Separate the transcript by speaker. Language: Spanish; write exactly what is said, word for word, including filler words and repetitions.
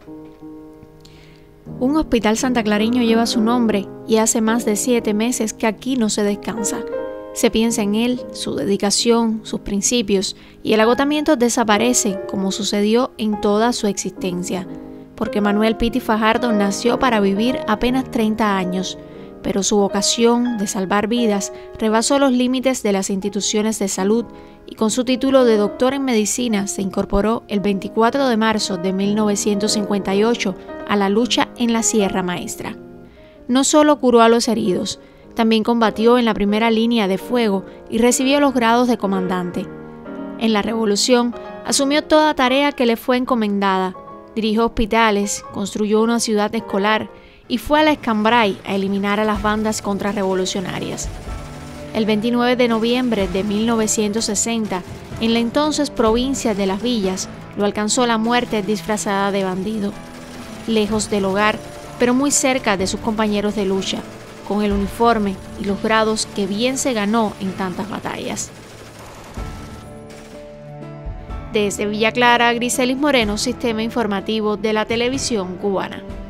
Speaker 1: Un hospital santaclareño lleva su nombre y hace más de siete meses que aquí no se descansa. Se piensa en él, su dedicación, sus principios, y el agotamiento desaparece como sucedió en toda su existencia. Porque Manuel Pitti Fajardo nació para vivir apenas treinta años, pero su vocación de salvar vidas rebasó los límites de las instituciones de salud y con su título de doctor en medicina se incorporó el veinticuatro de marzo de mil novecientos cincuenta y ocho a la lucha en la Sierra Maestra. No solo curó a los heridos, también combatió en la primera línea de fuego y recibió los grados de comandante. En la Revolución asumió toda tarea que le fue encomendada, dirigió hospitales, construyó una ciudad escolar y fue a la Escambray a eliminar a las bandas contrarrevolucionarias. El veintinueve de noviembre de mil novecientos sesenta, en la entonces provincia de Las Villas, lo alcanzó la muerte disfrazada de bandido. Lejos del hogar, pero muy cerca de sus compañeros de lucha, con el uniforme y los grados que bien se ganó en tantas batallas. Desde Villa Clara, Griselis Moreno, Sistema Informativo de la Televisión Cubana.